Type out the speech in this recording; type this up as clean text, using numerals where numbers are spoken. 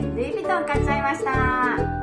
ルイ・ヴィトン買っちゃいました。